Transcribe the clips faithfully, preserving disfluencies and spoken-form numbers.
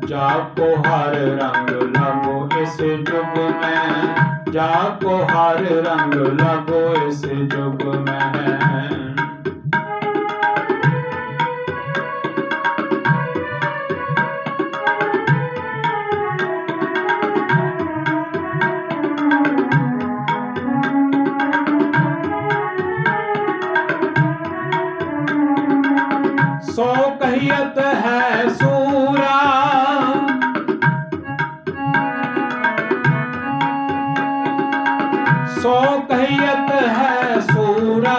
जाको हर रंग लगो इस जुग में, जाको हर रंग लगो इस जुग में। सो कहियत है सूरा, सो कहियत है सूरा,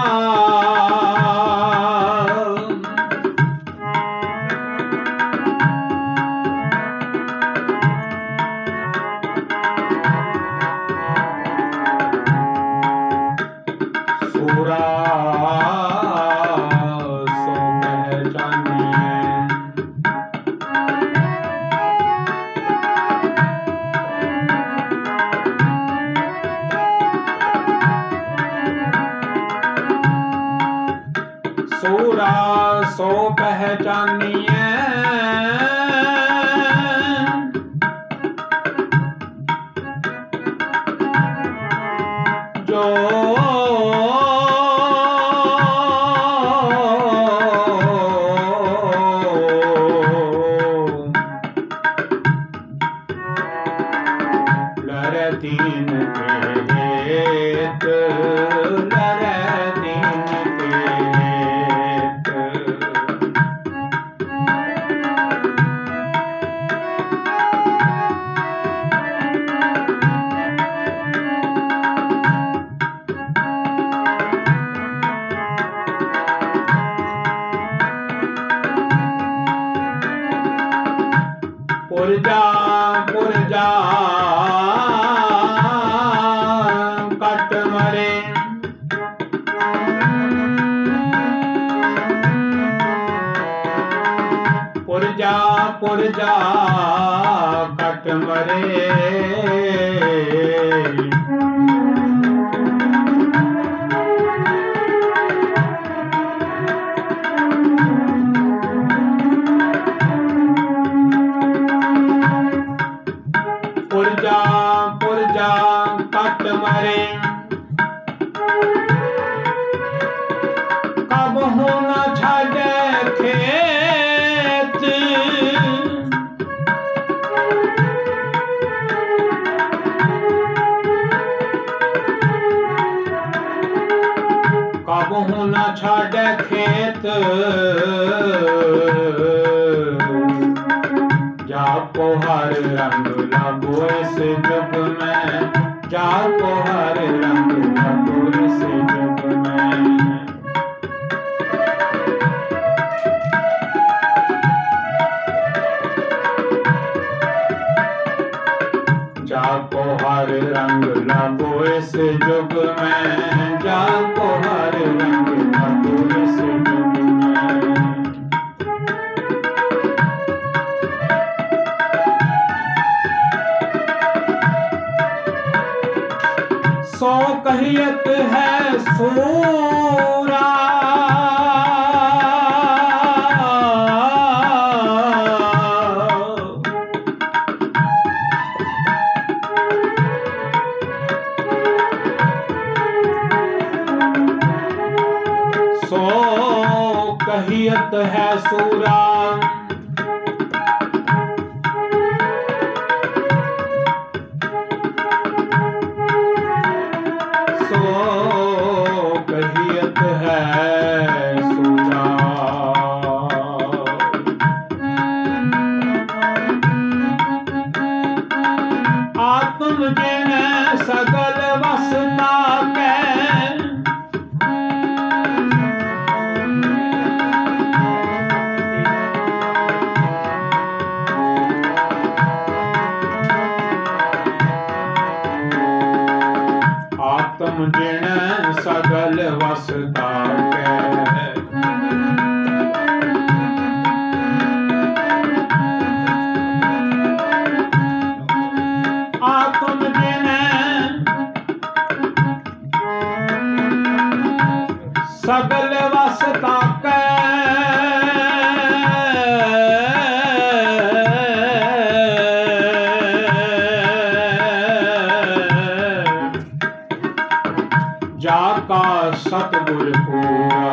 सूरा सूरा सो पहचानिए, जो लरे दीन के हेत, लरे दीन के पुरजा पुरजा कट मरे, पुरजा पुरजा कट मरे, पुरजा पुरजा कट मरे, कब हो न छाड़े खेत, कब हो न छाड़े खेत, जाको हर रंग लगो इस जुग में, जाको हर रंग लगो इस जुग में। जाको हर रंग लगो इस जुग में, जाको हर रंग लगो इस जुग में। सो कहियत है सूरा, सो कहियत है सूरा, कहियत है सूरा। आत्म जिन सगल वसता के, सतगुर पूरा।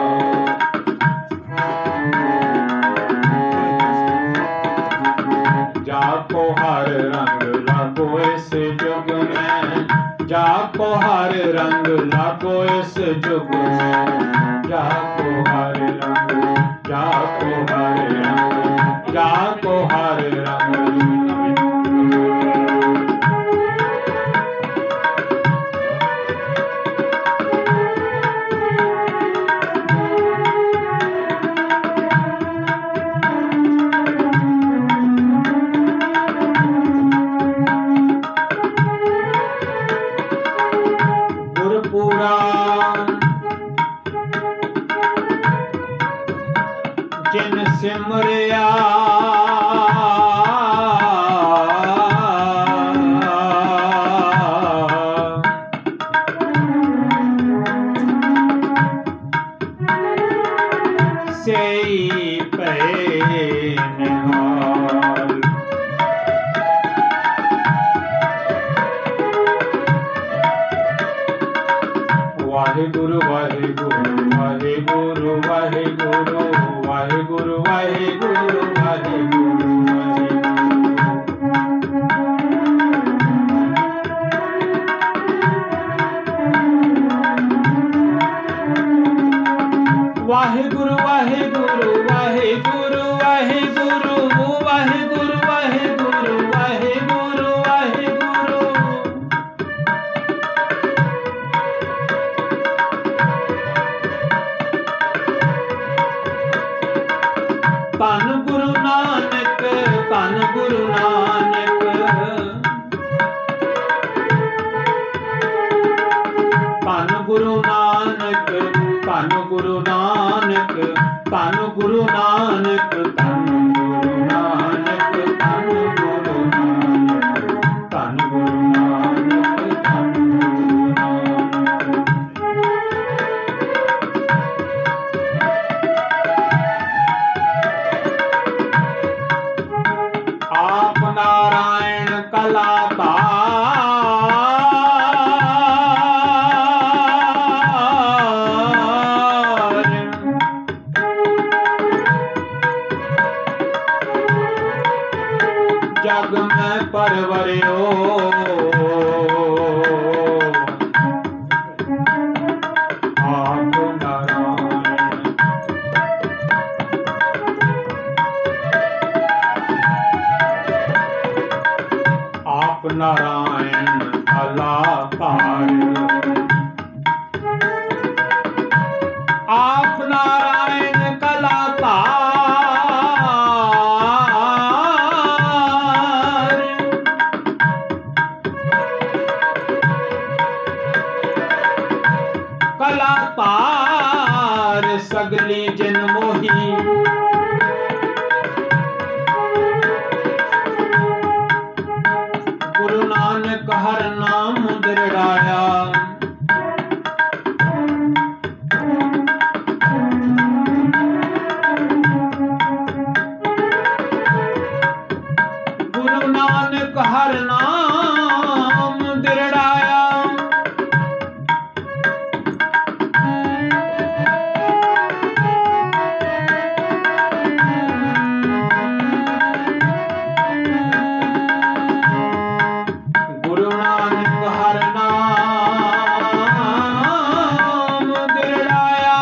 जाको हर रंग लागो इस जुग में, जाको हर रंग लागो इस जुग में, जाको हर रंग, जाको हर रंग, जाको हर रंग। जिन सिमरिया सेई पे निहाल। वाहिगुरु वाहिगुरु वाहिगुरु वाहिगुरु वाहिगुरु वाहिगुरु वाहिगुरु वाहिगुरु वाहिगुरु वाहिगुरु वाहिगुरु वाहिगुरु वाहिगुरु वाहिगुरु वाहिगुरु। धन गुरु नानक, धन गुरु नानक, धन गुरु नानक, धन गुरु नानक, धन गुरु नानक, धन गुरु नानक, धन गुरु नानक, धन गुरु नानक, धन गुरु नानक। आप नारायण कलाकार, जग में परवरियो आप नारायण। आप नारायण कलाकार, आप नारायण कलाकार, कलाकार सगली जिन मोही। गुरु नानक हर नाम दृढ़ाया, गुरु नानक हर नाम दृढ़ाया। गुरु नानक हर नाम दृढ़ाया,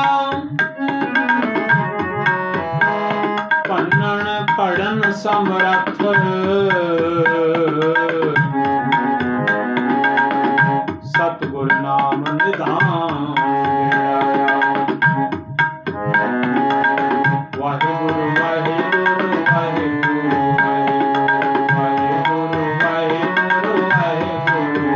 पन्नन पढ़न समरथ, सतगुर नाम निधान गिराया। वाहिगुरु वाहिगुरु वाहिगुरु वाहिगुरु वाहिगुरु वाहिगुरु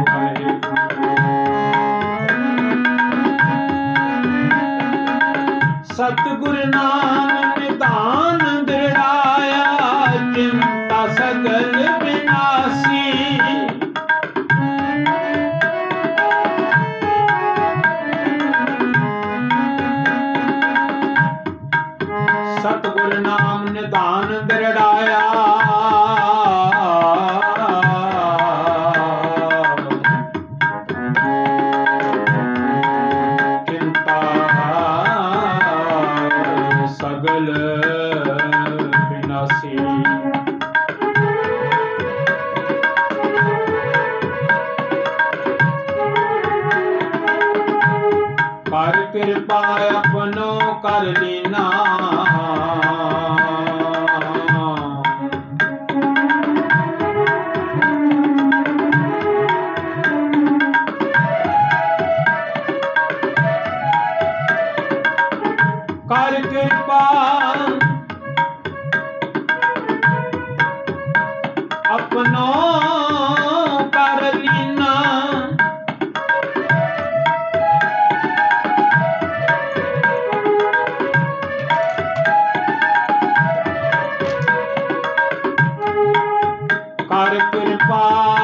वाहिगुरु। सतगुर नाम निधान दृढ़ाया, चिंता सगल विनाशी। सतगुर नाम निधान दृढ़ाया, कर लीना। कर कृपा अपनों कर लीना। कर कृपा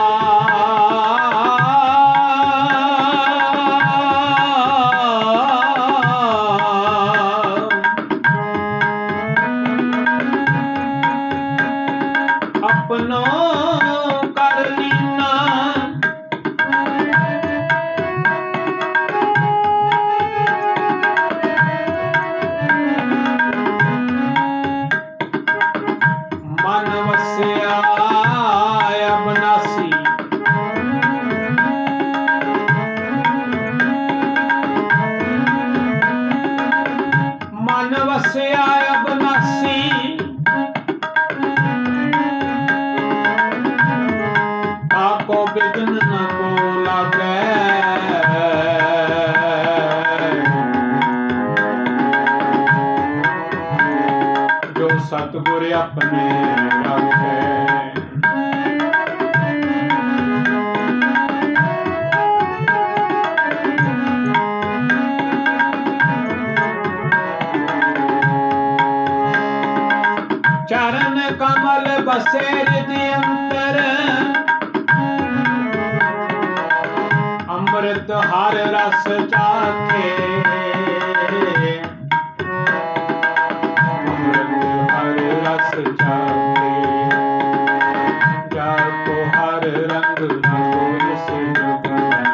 अपनों कर लीना। मन वस्या अविनाशी मन वस्या अविनाशी। ताको बिघ्न न को लागे जो सतगुर अपने रखे। चरण कमल बसे हृदय अंतर अमृत हर रस चाखे। अमृत हर रस चाखे जाको हर रंग लगो इस जुग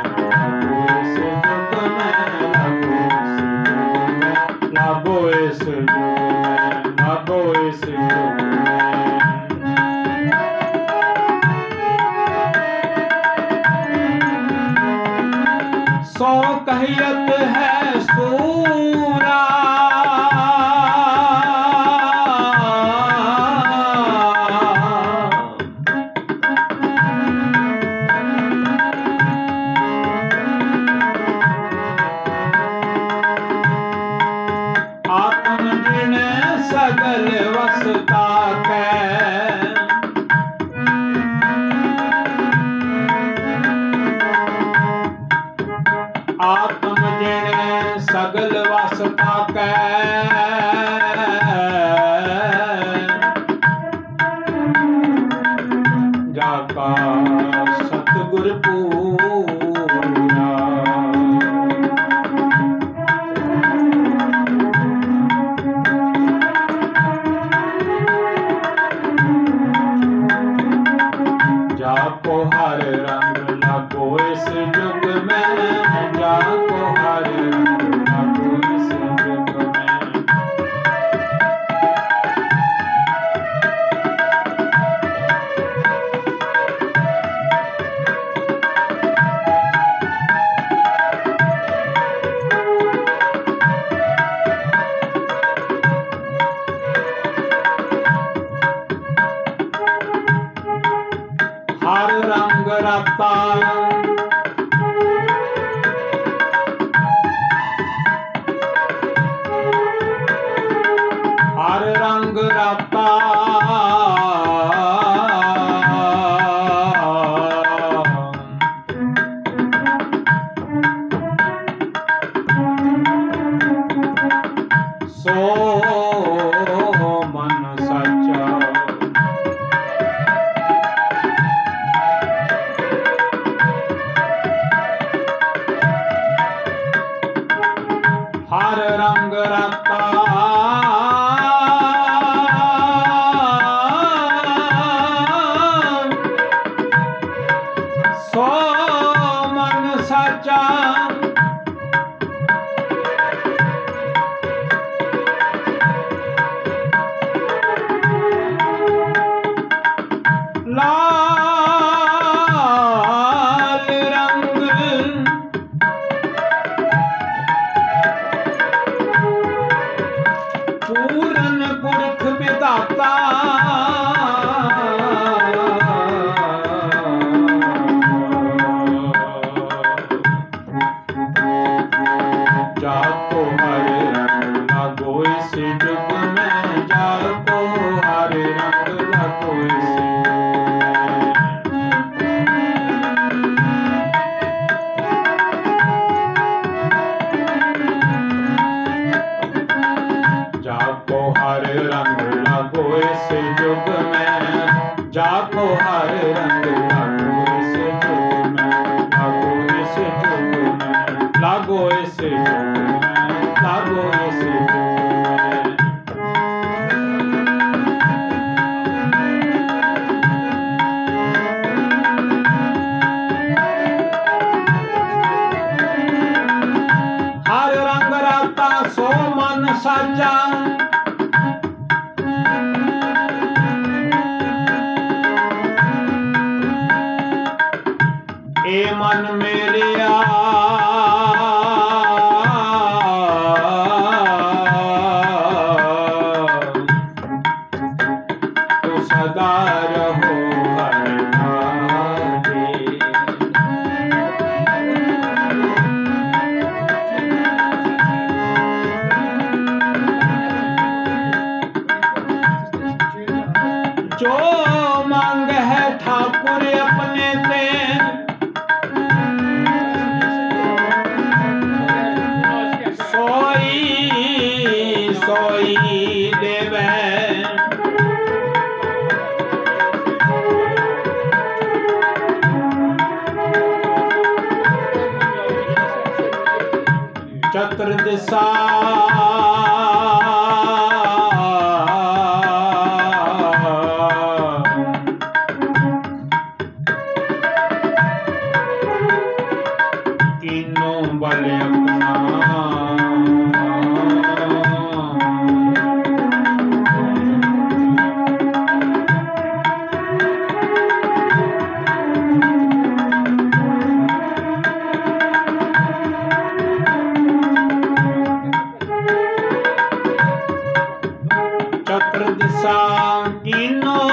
में। लगो इस जुग में लगो इस जुग में लगो इस जुग में। सौ कहियत है सूरा आत्म जिन सगल वसता कै। आत्म जिन सगल वसता कै जाका सतगुर पूरा। जाको हर रंग लगो इस जुग में। जाको हर रंग लगो इस जुग में। हर रंग रता हर रंग रता सो मन सच्चा। जाको हर रंग लागो इस जुग में, लागो इस जुग में, लागो इस जुग में, लागो इस जुग में। हर रंग राता सो मन साजा, ए मन मेरे आ तो सदा रहो हर नारे। जो मांग है ठाकुर अपने ते, सोई सोई देवे। चतुर्दिशा तीनों बल अपना, चतुर्दिशा तीनों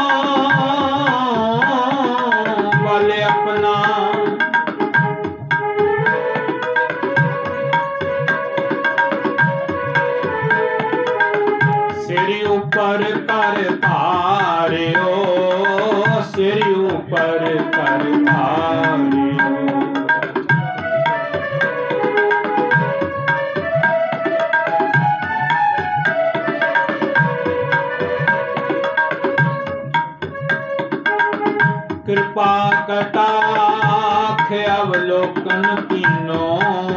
बल अपना। सिर ऊपर कर तारियो, सिर ऊपर कर तारियो। कृपा कटाक्ष अवलोकन तीनों,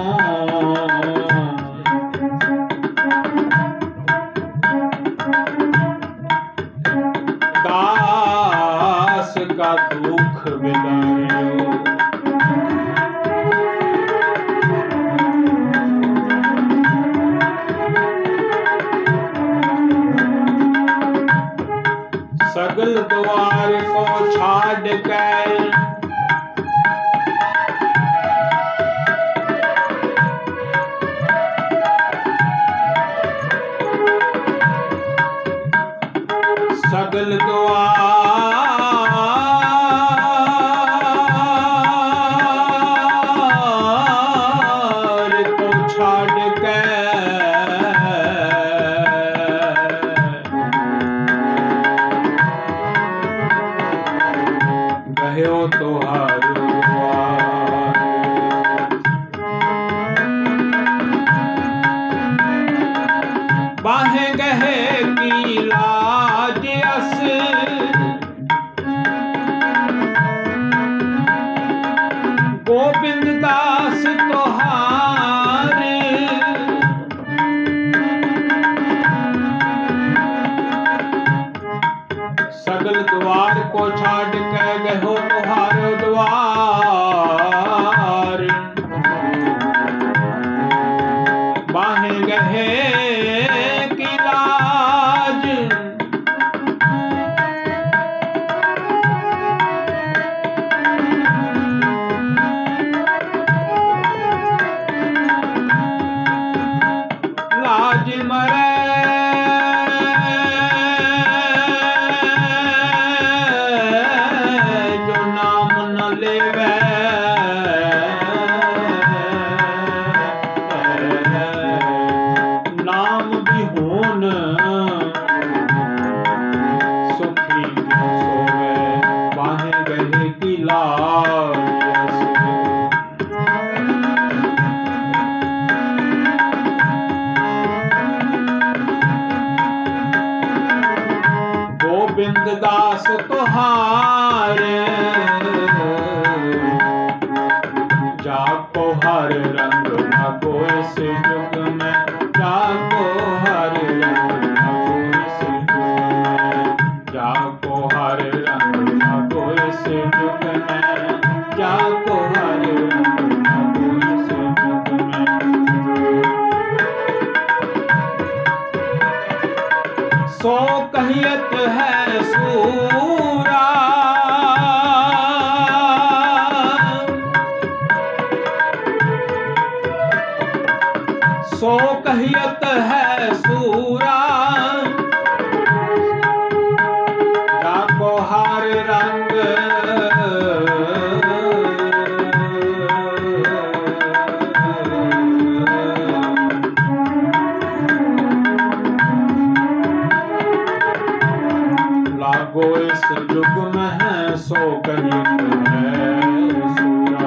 दास का दुख विदायो। सगल द्वार को छाड़ कर सगल द्वार को छाड़ कर गयो तोहार द्वार। बाहें गहे की लाज अस, गोविंद दास तोहार। सगल द्वार को छाड़ के गहो तुहारो द्वार। बाहें गहे की लाज, लाज मरे जो नाम न लेवे। बस तुहारे, जाको हर रंग लगो इस जुग में, जाको हर रंग लगो इस जुग में, जाको हर रंग लगो इस जुग में, जाको हर रंग लगो इस जुग में। सो कहियत है सूरा, सो कहियत है सूरा, जाको हर रंग लागो इस जुग में है, सो कहियत है सूरा।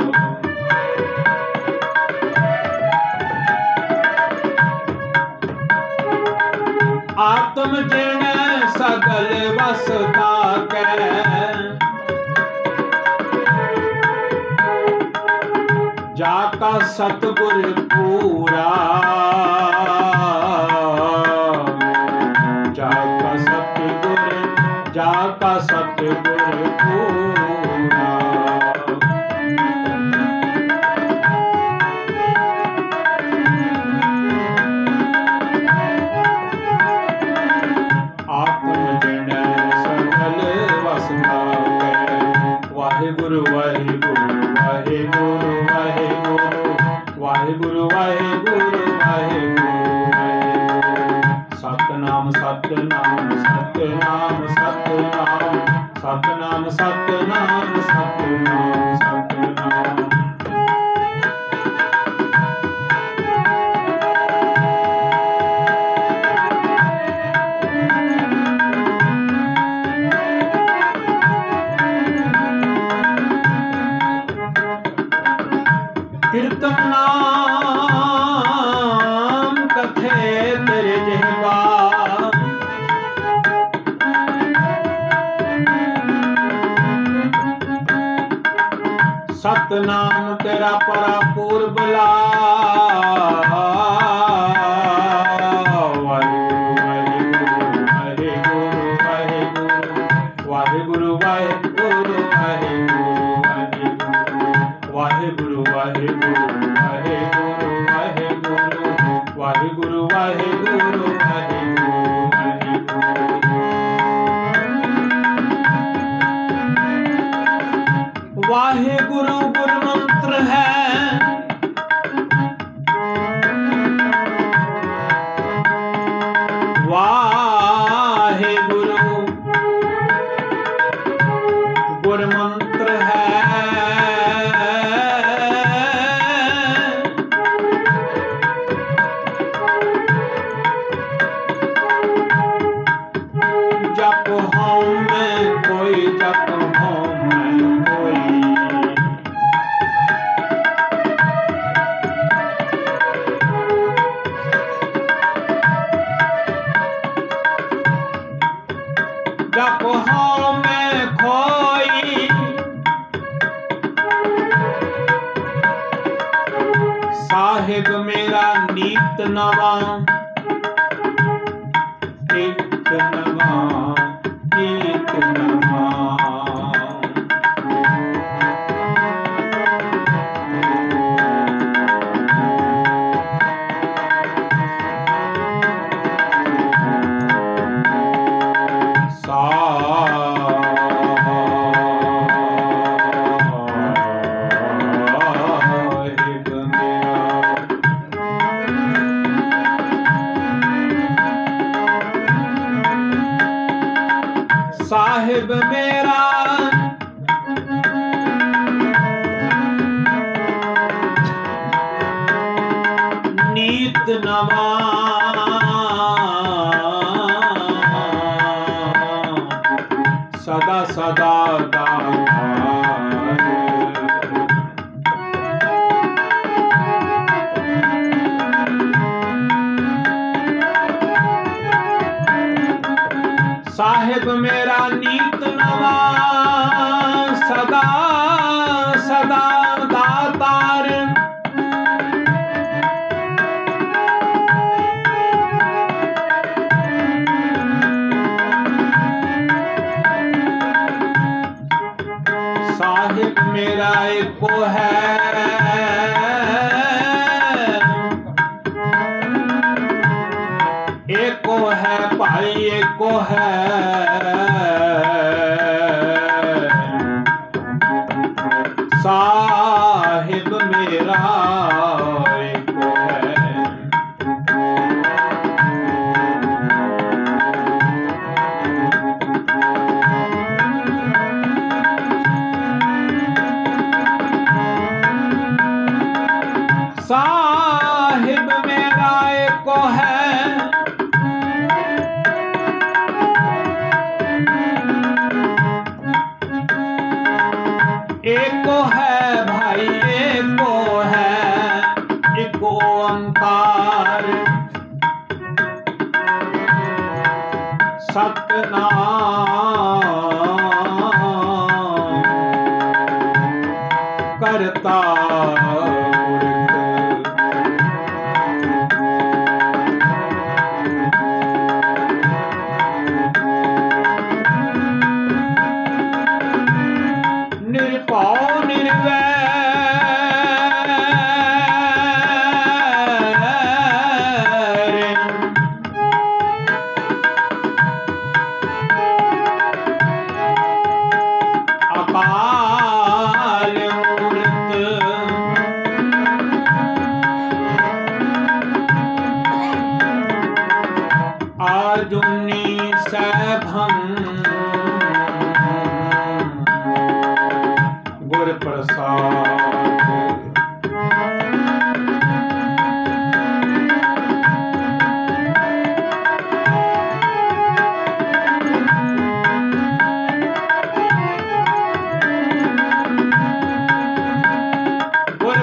आत्म जिण सगल वसता कै, जाका सतगुर पूरा, जाका सतगुर, जाका सतगुर पूरा। वाहिगुरु वाहिगुरु वाहिगुरु वाहिगुरु वाहिगुरु वाहिगुरु वाहिगुरु, सतनाम सतनाम सतनाम सतनाम सतनाम सतनाम सतनाम सतनाम। कीर्तन नाम कथे तेरे जिह्वा, सतनाम तेरा परापूर बुला। वाहिगुरु वाहिगुरु वाहिगुरु वाहिगुरु वाहिगुरु वाहिगुरु वाहिगुरु वाहिगुरु वाहिगुरु वाहिगुरु गुरु मंत्र है, वाहिगुरु गुरु मंत्र है, जप हूँ मैं कोई, जप हूँ मैं कोई, जप हूँ मैं खोई, साहिब मेरा नीत नवा, नीत नवा नीत नवा। साहिब मेरा नीत नवा, सदा सदा दाता, साहिब मेरा नीत साहिब मेरा एको है, एको है भाई एको है, साहिब मेरा एको है। साहिब मेरा एको है, एको है भाई एको है, एको ओंकार सतनाम करता निर्भौ निर्वैर अकाल मूर्त आजुनी सैभं गुर प्रसाद। गुर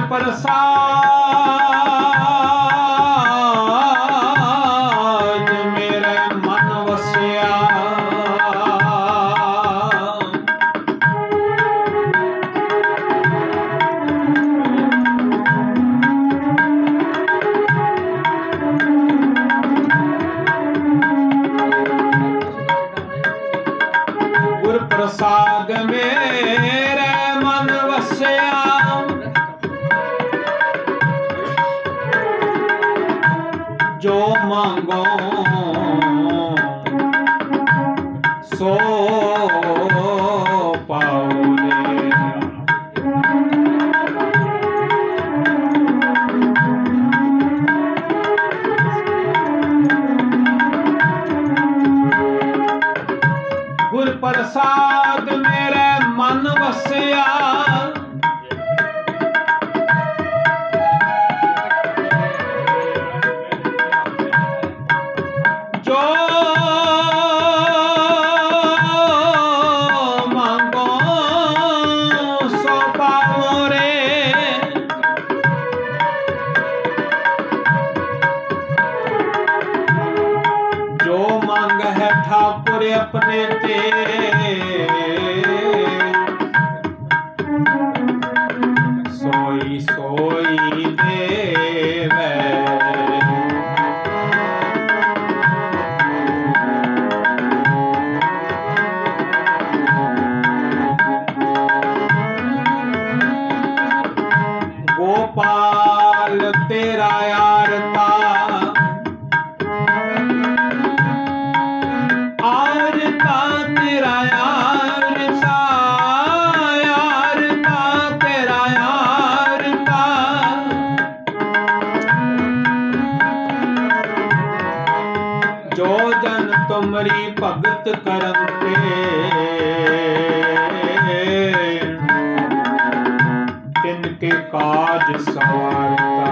प्रसाद मेरे मन वसिया, गुर प्रसाद मेरे मन वसिया, जो मांगो सो पाओगे। गुर प्रसाद मेरे मन वसिया, जो मांगो सो पाओ रे। जो मांग है ठाकुर अपने ते, सोई सोई देवे। गोपाल तेरा यारता, आरता तेरा यारता, यारता तेरा यारता। जो जन तुमरी भगत करते, तिनके काज सवारता।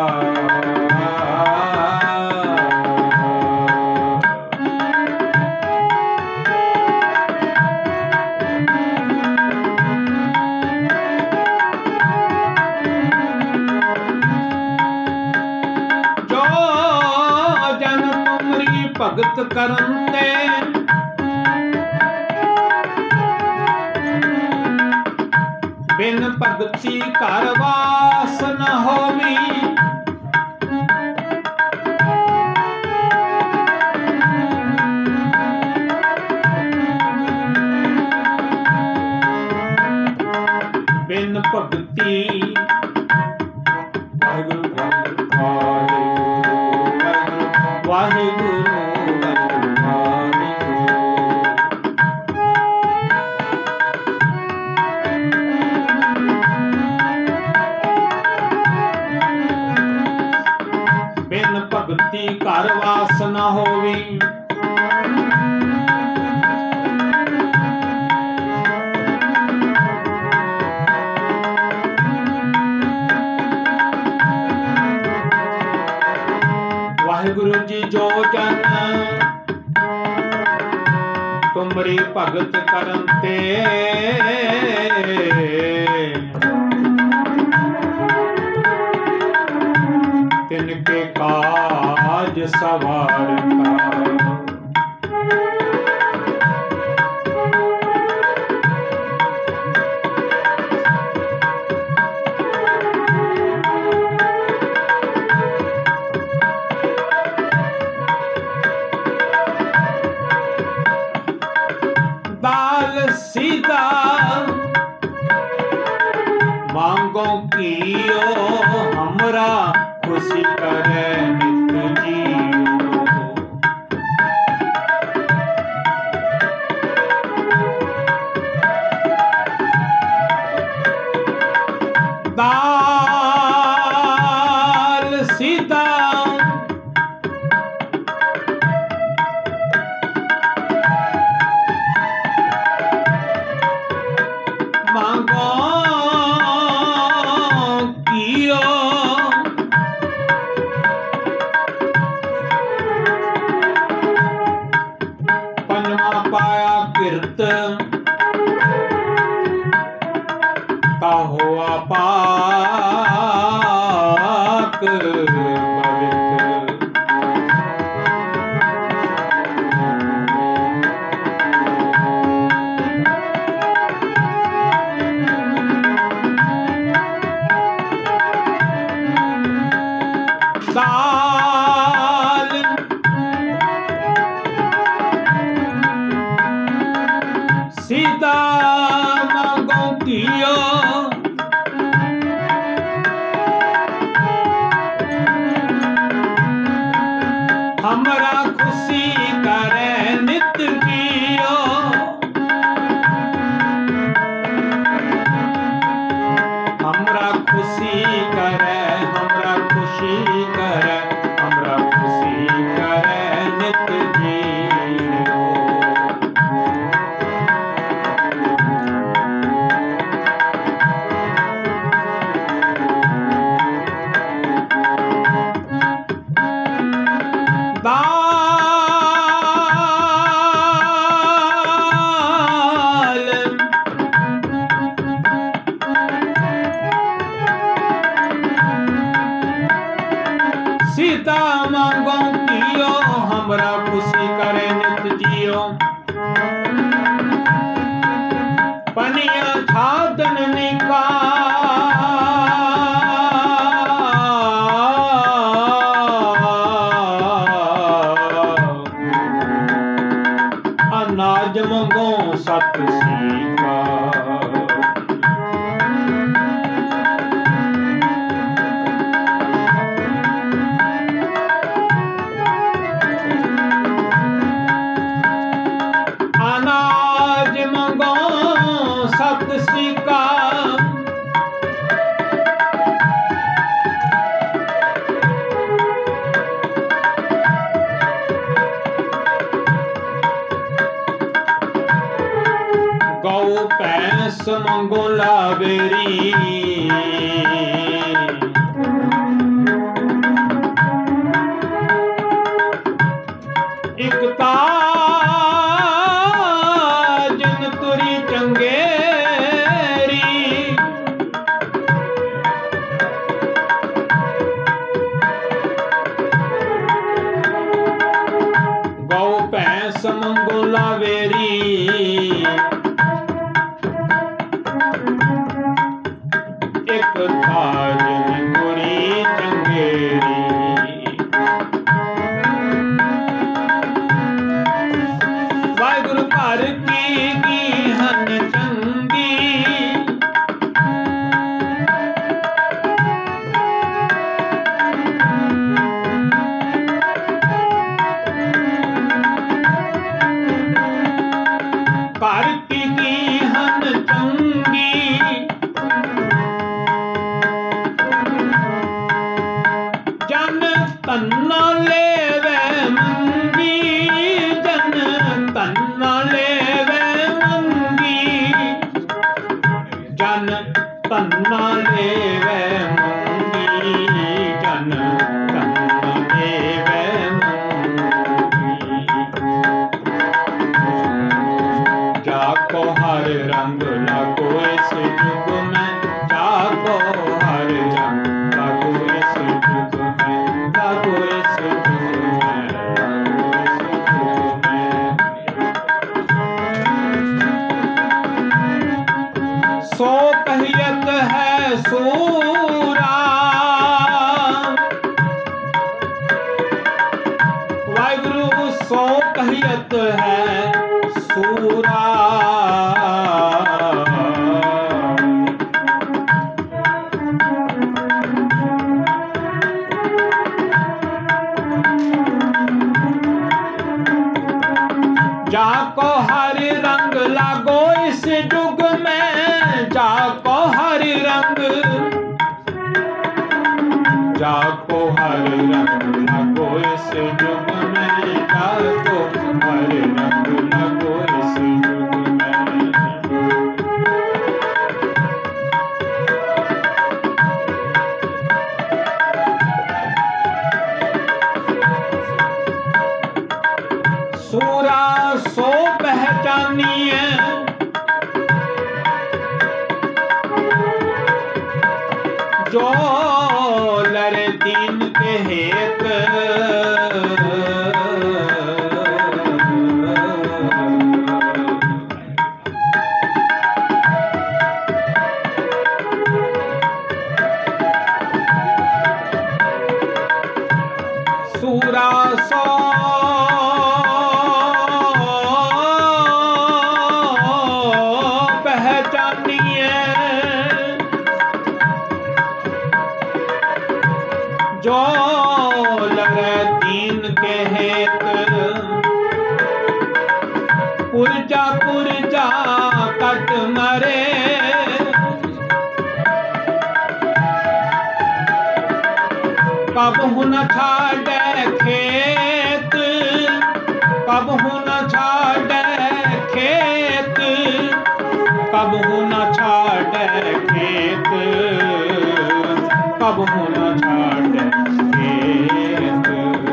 जो जन तुमरी भगत करते, बिन भगती घर वास न होवी। भगती। वाहिगुरु वाहिगुरु वाहिगुरु वाहिगुरु बिन भगती घर वास न होवी। वाहिगुरु जी जो जन तुमरी भगत करन ते तिनके काज सवारता। दाल सीधा मांगो कियो हमरा खुशी करे नित जियो। दाल सीधा मांगो कियो पनमा पाया किरत का हुआ पाक पवित्र। दाल सीधा मांगो कियो हमरा खुशी करे नित जियो। हमरा खुशी करे हमरा खुशी करे हमरा खुशी करे नित जियो। दाल सीता मांगो कियो हमरा खुशी करे नित जियो। पनिया छादन निका अनाज मंगो सत सीका। अनाज मंगो सत सीका गौ भैंस मंगो लावेरी। एक ताजन तुरी चंगेरी गौ भैंस मंगो लावेरी। एक ताजन तुरी चंगेरी वाहिगुरु घर की हन चंगी धरती की हन चंगी, जन तन्ना लेवे मंगी, जन तन्ना लेवे मंगी, जन तन्ना लेवे मंगी, जन तन्ना लेवे मंगी। जाको हर रंग लागो इस जुग में, जाको हर रंग लागो इस जुग में, लागो इस जुग में, लागो इस जुग में। सो कहियत है सूरा, वाहिगुरु सो कहियत है सूरा, जाको हर रंग लागो इस जुग में, जाको हर रंग, जाको हर रंग लागो इस जुग में, जाको हर रंग लागो इस जुग में। सूरा सो पहचानिए, जो लड़े दीन के हेत, सूरा सो पहचानिए, जो लड़े दीन के हेत, पुरजा पुरजा कट मरे, कबहु न छाड़े खेत, कबहु न छाड़े खेत, कबहु न छाड़े खेत, कबहु न छाड़े खेत।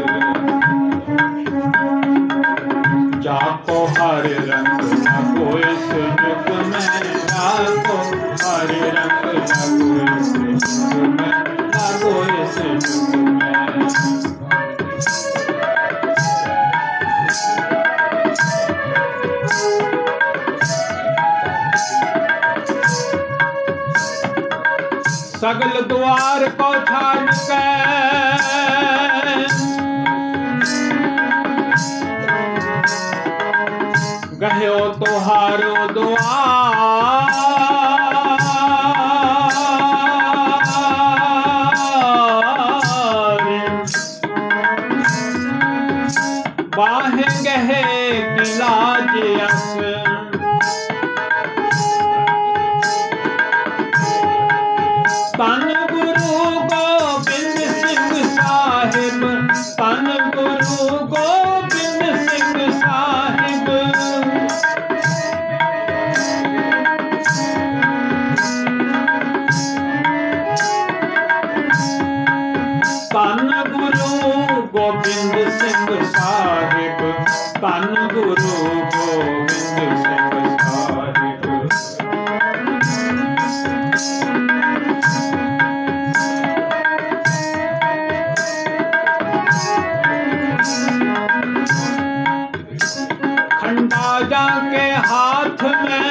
जाको हर रंग लागो इस जुग में, जाको हर रंग लागो इस जुग में, लागो इस जुग में। सगल द्वार को छाड़ के, गयो तोहारो द्वार, बाहें गहे की लाज अस, तन गुरु गोबिंद सिंह साहिब, तन गुरु गोबिंद सिंह साहिब, तन गुरु गोबिंद सिंह साहिब, तन गुरु गोबिंद सिंह साहिब। खंडाजा के हाथ में,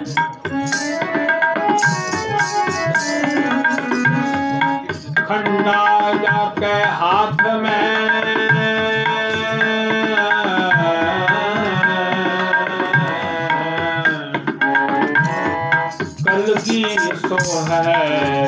खंडाजा के हाथ में, कलगी सो है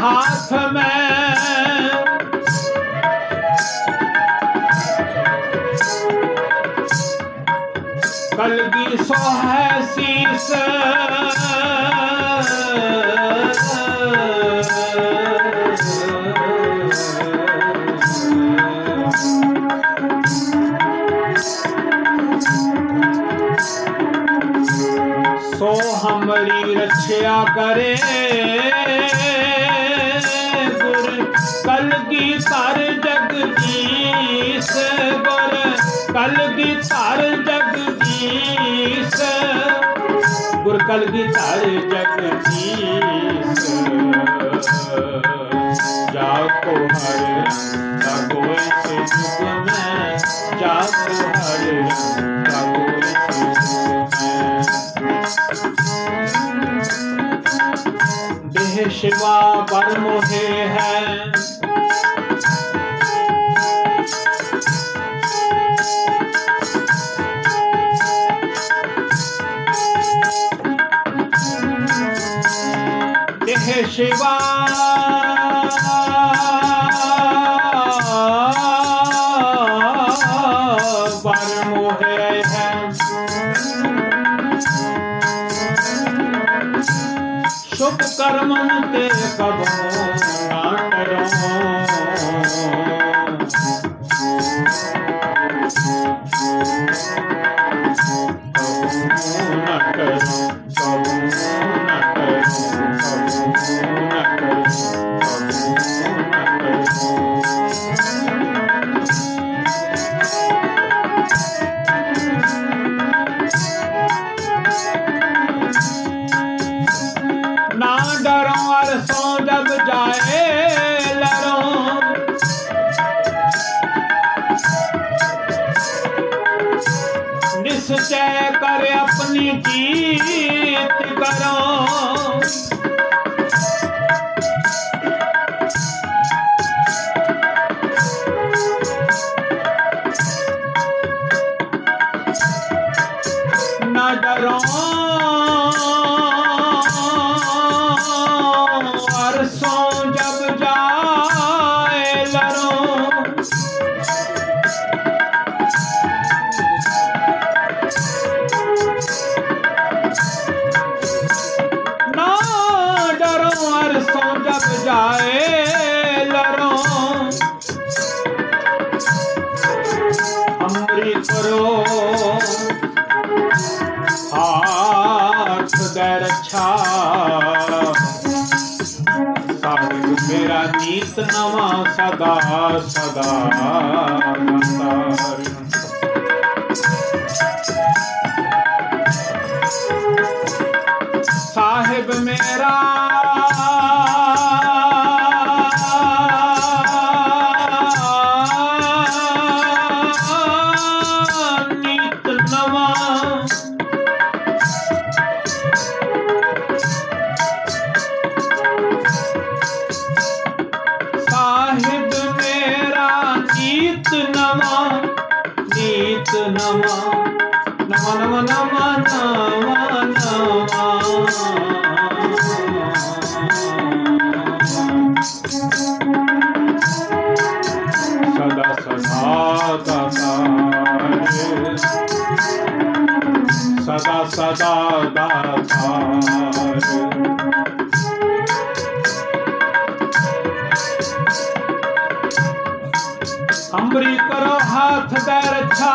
हाथ में कलगी सो है शीस सो हमारी रक्षा करे गुर कलगी तार जगदीश गुर कलगी तार जगदीश गुर कलगी तार जगदीश जाको हर जाको इस युग में जाको हर जाको इस युग में देह शिवा पर मोहे है देह शिवा पर मोहे है शुभ कर्म ते कब ना करो न करो कब न करो ना डरो और सो जब जाए लरो निश्चय करे अपनी जीत करो न डरो और सो जब जाए लरो ना डरो और सो जब जाए लरो हमरी करो हाथ दे रक्षा साहिब मेरा नीत नवा सदा सदा साहिब मेरा नीत नवा साहिब मेरा नीत नवा नीत नवा नवा नवा नवा नवा नवा सदा सदा दातार सदा सदा दातार हमरी करो हाथ दे रक्षा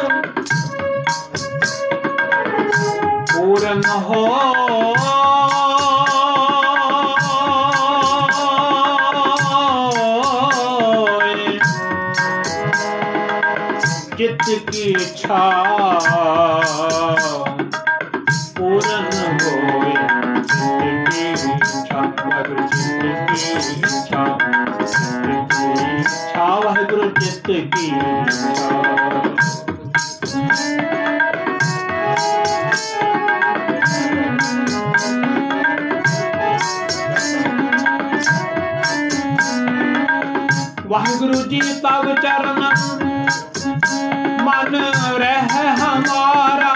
पूर्ण हो चित्त की इच्छा पूर्ण होए चित्त की इच्छा वाहिगुरु चित्त की इच्छा चित्त की इच्छा वाहिगुरु चित्त की इच्छा वाहिगुरु जी तब चरण मन रह हमारा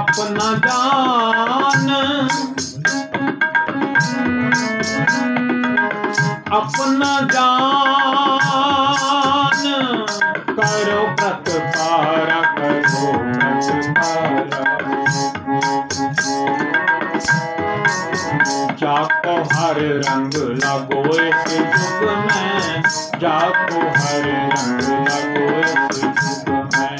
अपना जान अपना जान करो प्रतपारा करो प्रतपारा जाको हर रंग लगो इस युग में जाको हर रंग लगो इस युग में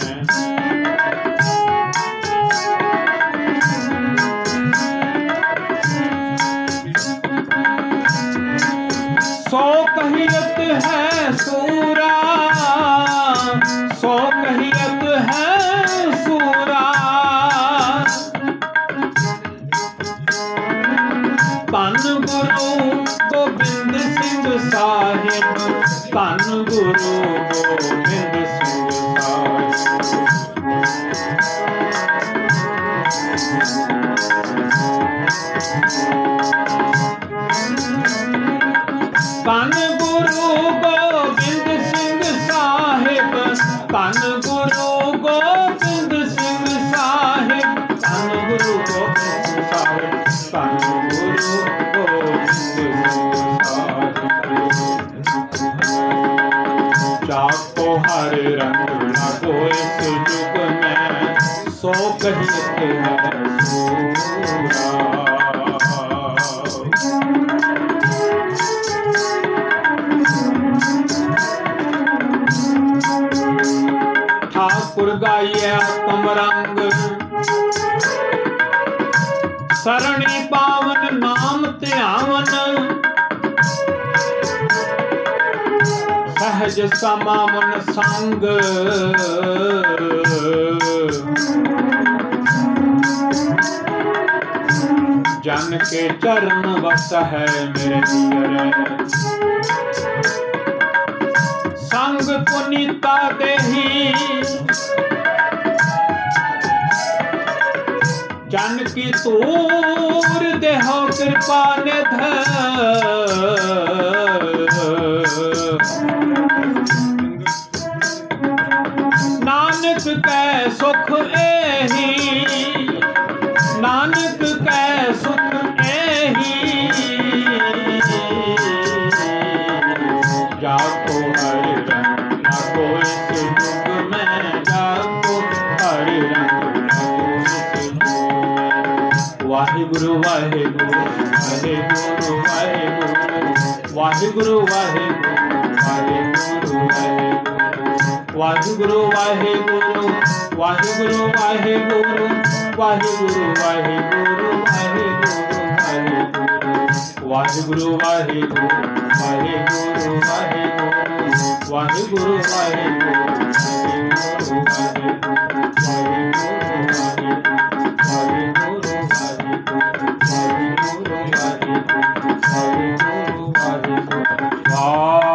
सो कहियत है सूरा सो कहियत है सूरा धन गुरु गोबिंद सिंह साहिब धन गुरु गोबिंद सिंह धन गुरु गोबिंद सिंह साहिब धन गुरु गोबिंद सिंह साहिब धन गुरु गोबिंद साहिब धन गुरु गोबिंद सिंह साहिब जाको हर रंग लगो इस युग में सो कहियत है सूरा ठाकुर गाइए आत्म रंग सरणी पावन नाम ध्यावन सहज समावन संग जन के चरण बस है मेरे दियरे संग पुनीता देही जन की तूर देहो कृपा निध नानक कै सुख एही नानक कै सुख एही जाको हर रंग लगो इस युग में जाको हर रंग लगो इस युग में वाहिगुरु वाहिगुरु वाहिगुरु वाहिगुरु वाहिगुरु वाहिगुरु वाहिगुरु वाहिगुरु वाहिगुरु वाहिगुरु वाहिगुरु वाहिगुरु वाहिगुरु वाहिगुरु वाहिगुरु वाहिगुरु वाहिगुरु वाहिगुरु वाहिगुरु